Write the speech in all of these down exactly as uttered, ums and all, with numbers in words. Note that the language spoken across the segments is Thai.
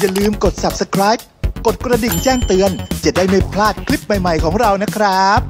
อย่าลืมกด ซับสไครบ์ กดกระดิ่งแจ้งเตือนจะได้ไม่พลาดคลิปใหม่ๆของเรานะครับ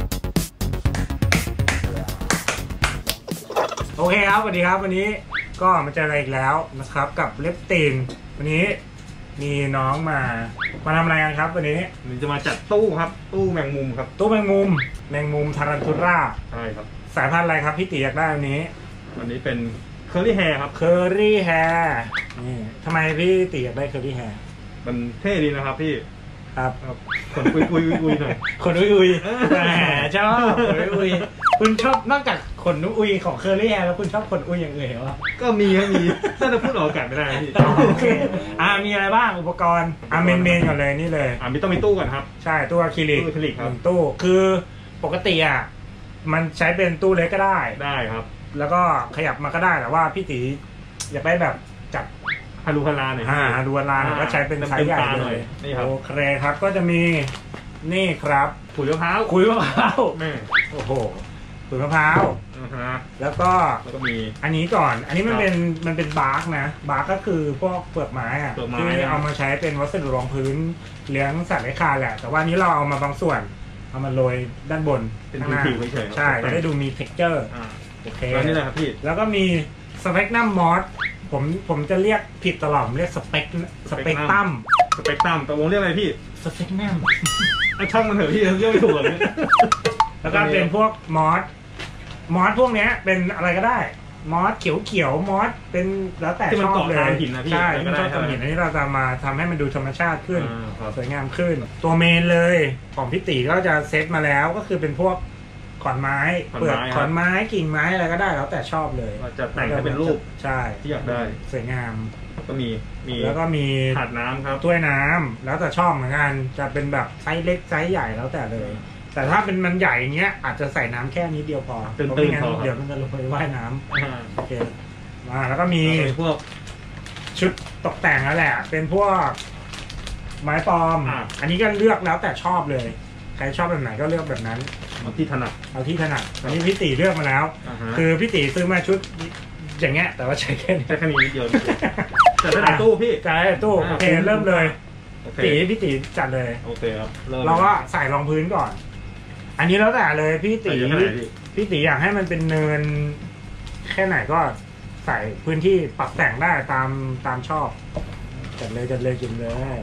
โอเคครับสวัสดีครับวันนี้ก็มาเจอกันอีกแล้วนะครับกับเล็บตีนวันนี้มีน้องมามาทำอะไรกันครับวันนี้มันจะมาจัดตู้ครับตู้แมงมุมครับตู้แมงมุมแมงมุมทารันทูราใช่ครับสายพันธุ์อะไรครับพี่ตีอยากได้วันนี้วันนี้เป็นเคอร์รี่แฮร์ครับเคอรี่แฮร์นี่ทำไมพี่ตีอยากได้เคอรี่แฮร์มันเท่ดีนะครับพี่ครับขนอุยอุยอุยหน่อยขนอุยอุยแหมชอบขนอุยอุยคุณชอบนอกจากขนอุยของเคอรี่แฮร์แล้วคุณชอบขนอุยอย่างอื่นเหรอก็มีครับมีถ้าจะพูดออกอากาศไม่ได้พี่โอเคอ่ามีอะไรบ้างอุปกรณ์อ่าเมนเมนก่อนเลยนี่เลยอ่ามีต้องมีตู้ก่อนครับใช่ตู้อะคริลิกตู้อะคริลิกครับตู้คือปกติอ่ะมันใช้เป็นตู้เล็กก็ได้ได้ครับแล้วก็ขยับมาก็ได้แต่ว่าพี่ตีอยากได้แบบจับฮารูฮาราหน่อยอ่าฮารูฮาราก็ใช้เป็นไซส์ใหญ่เลยนี่ครับโอเคครับก็จะมีนี่ครับขุยมะพร้าวขุยมะพร้าวนี่โอ้โหขุยมะพร้าวแล้วก็แล้วก็มีอันนี้ก่อนอันนี้มันเป็นมันเป็นบาร์กนะบาร์กก็คือพวกเปลือกไม้อะที่เอามาใช้เป็นวัสดุรองพื้นเลี้ยงสัตว์เลื้อยคลานแหละแต่ว่านี้เราเอามาบางส่วนเอามาโรยด้านบนเป็นผิวเฉยๆใช่จะได้ดูมี เท็กเจอร์ โอเคแล้วนี่แหละครับพี่แล้วก็มีสเปกนัมมอสผมผมจะเรียกผิดตลอดเรียกสเปกสเปกตัมสเปกตัมตกลงเรียกอะไรพี่สเปกนัมช่างมันเถอะพี่เรียกไม่ถูกเลยแล้วก็เป็นพวกมอสมอสพวกนี้เป็นอะไรก็ได้มอสเขียวเขียวมอสเป็นแล้วแต่ชอบเลยใช่ที่ชอบตัวหินอันนี้เราจะมาทำให้มันดูธรรมชาติขึ้นสวยงามขึ้นตัวเมนเลยของพี่ตีก็จะเซตมาแล้วก็คือเป็นพวกขอนไม้เปลือกขอนไม้กิ่งไม้อะไรก็ได้แล้วแต่ชอบเลยจะแต่งให้เป็นรูปใช่ที่อยากได้สวยงามก็มีมีแล้วก็มีถาดน้ำครับถ้วยน้ำแล้วแต่ชอบเหมือนกันจะเป็นแบบไซส์เล็กไซส์ใหญ่แล้วแต่เลยแต่ถ้าเป็นมันใหญ่อย่างเงี้ยอาจจะใส่น้ำแค่นิดเดียวพอเพราะไม่งั้นเดี๋ยวมันจะลงไปว่ายน้ำโอเคมาแล้วก็มีพวกชุดตกแต่งแล้วแหละเป็นพวกไม้ปลอมอันนี้ก็เลือกแล้วแต่ชอบเลยใครชอบแบบไหนก็เลือกแบบนั้นเอาที่ถนัดเอาที่ถนัดอันนี้พี่ตีเลือกมาแล้วคือพี่ตีซื้อมาชุดอย่างเงี้ยแต่ว่าใช้แค่ใช้แค่นี้นิดเดียวจัดในตู้พี่จัดในตู้โอเคเริ่มเลยตีพี่ตีจัดเลยโอเคครับเราก็ใส่รองพื้นก่อนอันนี้แล้วแต่เลยพี่ตีพี่ตีอยากให้มันเป็นเนินแค่ไหนก็ใส่พื้นที่ปรับแต่งได้ตามตามชอบจัดเลยจัดเลยกินเลย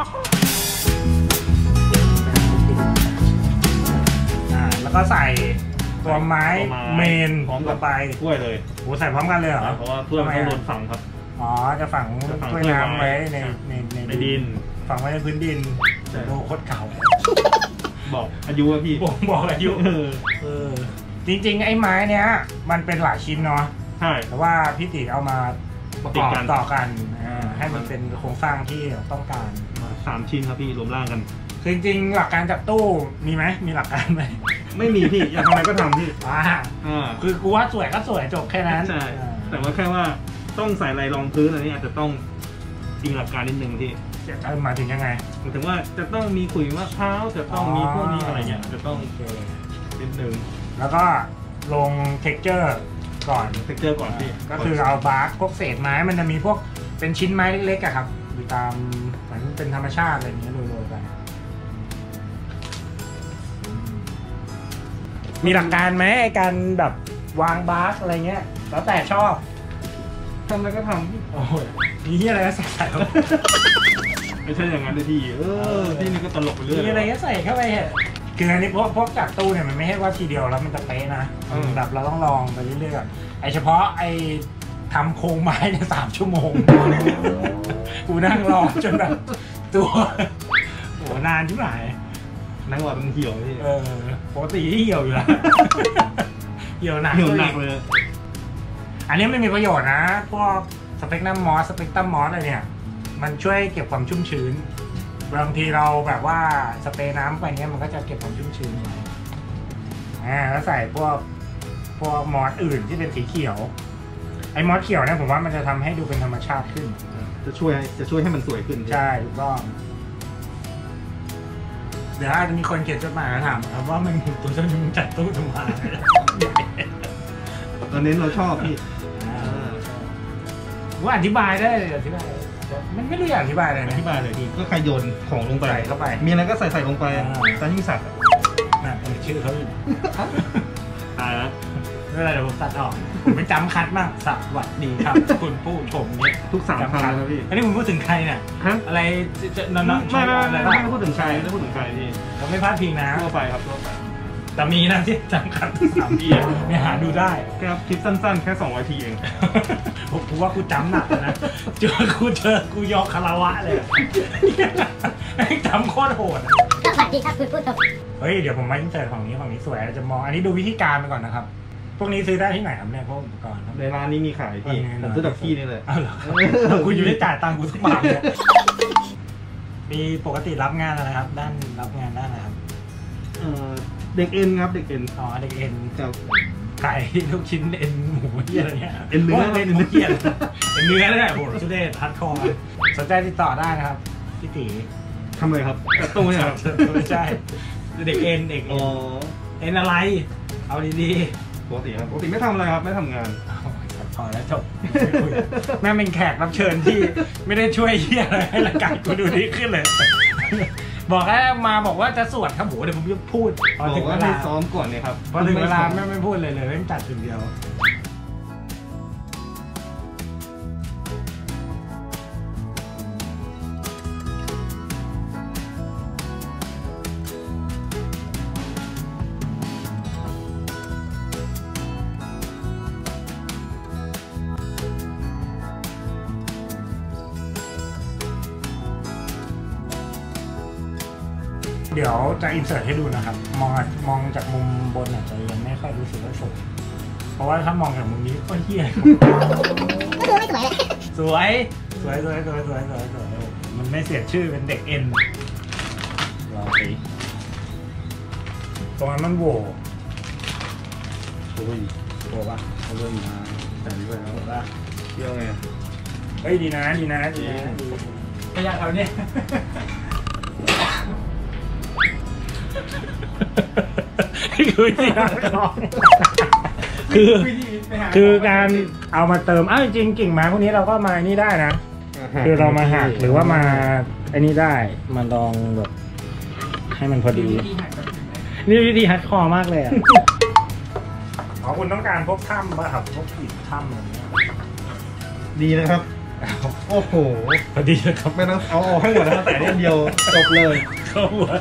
อ่าแล้วก็ใส่ตัวไม้เมนพร้อมกันไปถ้วยเลยโอ้ใส่พร้อมกันเลยเหรอเพราะว่าเพื่อนเขาโดนฝังครับอ๋อจะฝังถ้วยน้ำไว้ในในในดินฝังไว้ในพื้นดินโอ้โคตรเก่าบอกอายุพี่ผมบอกอายุเออจริงๆไอ้ไม้เนี้ยมันเป็นหลายชิ้นเนาะใช่แต่ว่าพี่ติเอามาประกอบต่อกันให้มันเป็นโครงสร้างที่ต้องการสามชิ้นครับพี่รวมร่างกันจริงๆหลักการจัดตู้มีไหมมีหลักการไหมไม่มีพี่อยากทำอะไรก็ทำพี่อ่าคือกูว่าสวยก็สวยจบแค่นั้นใช่แต่ว่าแค่ว่าต้องใส่ลายรองพื้นอะไรนี้อาจจะต้องมีหลักการนิดนึงที่จะมาถึงยังไงหมายถึงว่าจะต้องมีขุยมะพร้าวจะต้องมีพวกนี้อะไรเงี้ยจะต้องนิดนึงแล้วก็ลงเท็กเจอร์ก่อนเท็กเจอร์ก่อนพี่ก็คือเอาบาร์กพวกเศษไม้มันจะมีพวกเป็นชิ้นไม้เล็กๆอะครับอยู่ตามเหมือนเป็นธรรมชาติอะไรอย่างเงี้ยโรยๆไปมีหลักการไหมไอ้การแบบวางบาร์กอะไรเงี้ยแล้วแต่ชอบทำอะไรก็ทำโอ้ยนี่อะไรก็ใส่ครับไม่ใช่อย่างนั้นเลยพี่เออพี่นี่ก็ตลกไปเรื่อยมีอะไรก็ใส่เข้าไปคืออันนี้พวกพวกจัดตู้เนี่ยมันไม่ใช่ว่าทีเดียวแล้วมันจะเป๊ะนะแบบเราต้องลองไปเรื่อยๆไอเฉพาะไอทำโครงไม้เนี่ยสามชั่วโมงกูนั่งรอจนแบบตัวโหนานที่ไหนนั่งรอมันเหี่ยวพี่เออปกติที่เหี่ยวอยู่แล้วเหี่ยวหนักเหี่ยวหนักเลยอันนี้ไม่มีประโยชน์นะพวกสเปกนัมมอสสเปกตัมมอสอะไรเนี่ยมันช่วยเก็บความชุ่มชื้นบางทีเราแบบว่าสเปรย์น้ำไปเนี้ยมันก็จะเก็บความชุ่มชื้นไว้อ่าแล้วใส่พวกพวกมอสอื่นที่เป็นสีเขียวไอ้มอสเขียวเนี่ยผมว่ามันจะทำให้ดูเป็นธรรมชาติขึ้นจะช่วยจะช่วยให้มันสวยขึ้นใช่ถูกต้องเดี๋ยวอาจจะมีคนเขียนจดหมายมาถามครับว่ามันตัวจะมึงจัดตู้ทำไมตอนนี้เราชอบพี่ว่าอธิบายได้อธิบายมันไม่รู้อยากอธิบายเลยอนะธิบายเลยพี่ก็ใครโยนของลงไปใส่เข้าไปมีอะไรก็ใส่ใส่ลงไปตามที่สัตว์น่ะเป็นชื่อเขาอยู่ตายแล้วไม่เป็นไรเดี๋ยวผมตัดออกผมไม่จำคัดมากสวัสดีครับคุณผู้ชมเนี่ยทุกสามคำนะครับพี่อันนี้ผมพูดถึงใครเนี่ยฮะอะไรจะนอนๆไม่ไม่อะไรไม่บ้างไม่พูดถึงใครไม่ได้พูดถึงใครพี่เราไม่พลาดพิงนะทั่วไปครับทั่วไปแต่มีนะที่จำคัดสามพี่เนี่ยหาดูได้ครับคลิปสั้นๆแค่สองนาทีเองผมกูว่ากูจำหนักเลยนะเจอกูเจอกูยอคาราวะเลยจำโคตรโหดสวัสดีครับคุณผู้ชมเฮ้ยเดี๋ยวผมมาอินเสิร์ตฝั่งนี้ฝั่งนี้สวยจะมองอันนี้ดูวิธีการไปก่อนนะครับพวกนี้ซื้อได้ที่ไหนครับเนี่ยพวกอุปกรณ์ครับในร้านนี้มีขายพี่ผมซื้อจากพี่นี่เลยอ้าวเหรอครับคุณอยู่ได้จ่ายตังค์กูสักบาทเนี่ยมีปกติรับงานอะไรครับ ด้านรับงานด้านอะไรครับเอ่อเด็กเอ็นครับเด็กเอ็นอ๋อเด็กเอ็นครับไก่ลูกชิ้นเอ็นหมูเหี้ยอะไรเงี้ยเอ็นเนื้อโยเอ็นหมูเหี้ยเอ็นเนื้อเลยโหชุดเดชพัดคอสนใจติดต่อได้นะครับพี่ตีทำเลยครับกระตุ้นเนี่ยครับไม่ใช่เด็กเอ็นเด็กอ๋เอ็อนเอ็นอะไรเอาดีปกติครับปกติไม่ทำอะไรครับไม่ทำงานๆพอแล้วจบแม่เป็นแขกรับเชิญที่ไม่ได้ช่วยเหี้ยอะไรให้รายการกูดูดีขึ้นเลย บอกแค่มาบอกว่าจะสวดครับโหเดี๋ยวผมจะพูดพอบอถึกงเวว่าลาให้ซ้อมก่อนเนี่ยครับพอถึงเวลาไม่ไม่พูดเลยเลยไม่จัดถึงเดียวเดี๋ยวจะอินเสิร์ตให้ดูนะครับ มองมองจากมุมบนอาจจะยังไม่ค่อยรู้สึกว่าสวยเพราะว่าถ้ามองจากมุมนี้ก็เหี้ยก็ดูไม่สวยเลยสวยสวยสวยสวยสวยสวยสวยมันไม่เสียชื่อเป็นเด็กเอ็นรอสิตรงนั้นมันโหว่โอ้ยโหว่ปะโหว่มาแต่นี่ไปแล้วปะเที่ยวไงเฮ้ยดีนะดีนะดีนะดีก็อยากเอาเนี่ยคือวิธีการคือคือการเอามาเติมอ้าวจริงกิ่งไม้พวกนี้เราก็มานี่ได้นะคือเรามาหักหรือว่ามาไอ้นี่ได้มาลองแบบให้มันพอดีนี่วิธีฮัดคอมากเลยอ่ะอ๋อคุณต้องการพวกถ้ำป่ะครับพวกหินถ้ำอะไรเงี้ยดีนะครับโอ้โหพอดีเลยครับไม่ต้องเอาออกให้หมดนะครับแต่เนี่ยเดียวจบเลยเข้าหัว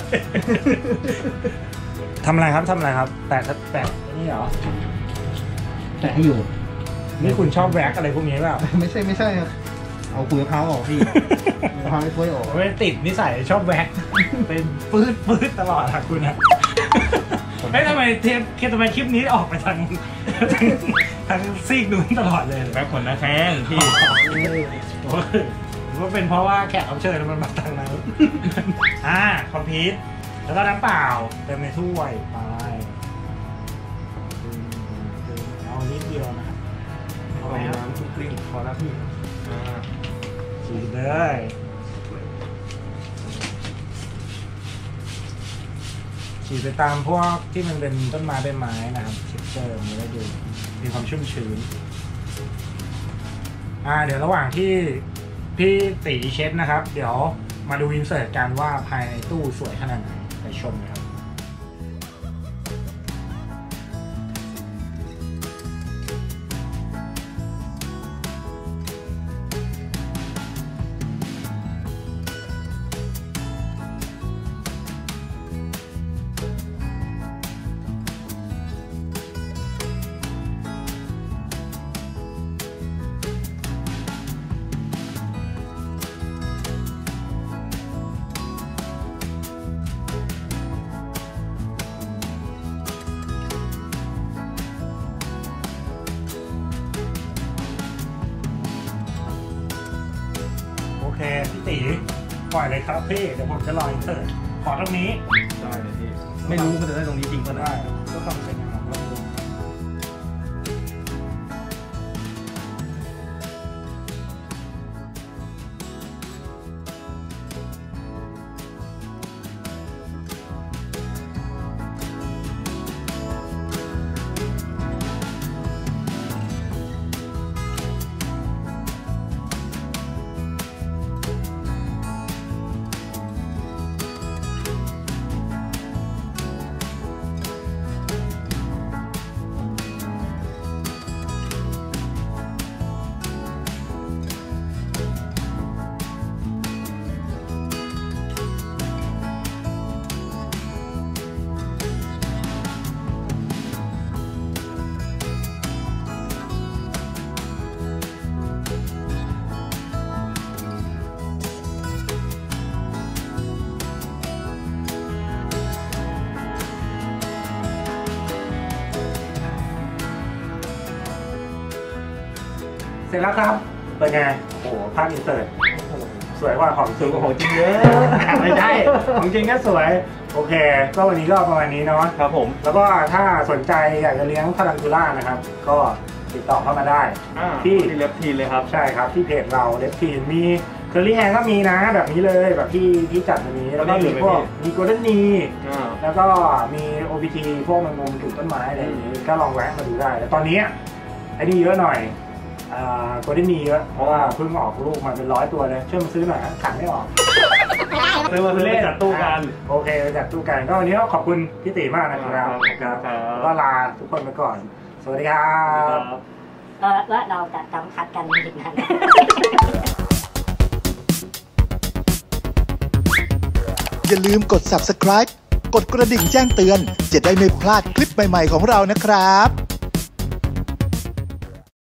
ทำอะไรครับทำอะไรครับแตะแตะนี่เหรอแต่ให้อยู่นี่คุณชอบแว็กอะไรพวกนี้เปล่าไม่ใช่ไม่ใช่ครับเอาขุยมะพร้าวออกพี่มะพร้าวไม่ถ้วยออกไม่ติดนิสัยชอบแว็กเป็นปื๊ดปื๊ดตลอดอะคุณนะเฮ้ยทำไมเทปทำไมคลิปนี้ออกไปทางทางซีกนู้นตลอดเลยแป๊บขนนะแข้งพี่หรือว่าเป็นเพราะว่าแขกรับเชิญมันมาทางนั้นอ่าคอมพิวต์แล้วก็น้ำเปล่าเติมในถ้วยไปเอานิดเดียวนะครับเอาเอาไปครับน้ำทุกกลิ้งพอแล้วพี่อ่าฉีดเลยฉีดไปตามพวกที่มันเป็นต้นไม้ใบไม้นะครับเช็คเจอร์มันก็ดูมีความชุ่มชื้นอ่าเดี๋ยวระหว่างที่พี่ตีเช็ดนะครับ เดี๋ยวมาดูอินเสิร์ตกันว่าภายในตู้สวยขนาดไหนไปชมเลยครับโอเคพี่ตีปล่อยเลยครับพี่เดี๋ยวผมจะรออินเสิร์ตขอตรงนี้ได้เลยพี่ไม่รู้ว่าจะได้ตรงนี้จริงป่ะนะได้ก็ต้องเป็นอย่างนั้นเสร็จแล้วครับเป็นไงโอ้โหภาพอินเสิร์ตสวยกว่าของจริงของจริงเยอะไม่ใช่ของจริงก็สวยโอเคก็วันนี้ก็ประมาณนี้เนาะครับผมแล้วก็ถ้าสนใจอยากจะเลี้ยงทารันทูล่านะครับก็ติดต่อเข้ามาได้ที่เลฟทีนเลยครับใช่ครับที่เพจเราเลฟทีนมีเคอรี่แฮงก็มีนะแบบนี้เลยแบบที่ที่จัดวันนี้แล้วก็มีพวกมีโกลเด้นนีแล้วก็มี โอ บี ที พวกแมงมุมถูกต้นไม้อะไรอย่างนี้ก็ลองแวะมาดูได้แต่ตอนนี้ไอ้นี่เยอะหน่อยอ่าโกลเด้นนีเยอะเพราะว่าเพิ่งออกลูกมาเป็นร้อยตัวเลยช่วยมาซื้อหน่อยขายไม่ออกซื้อมาเล่นจัดตู้กันโอเคจัดตู้กันก็วันนี้ก็ขอบคุณพี่ตีมากนะครับก็ลาทุกคนไปก่อนสวัสดีครับเออแล้วเราจะจำคัดกันอีกนานอย่าลืมกด ซับสไครบ์ กดกระดิ่งแจ้งเตือนจะได้ไม่พลาดคลิปใหม่ๆของเรานะครับ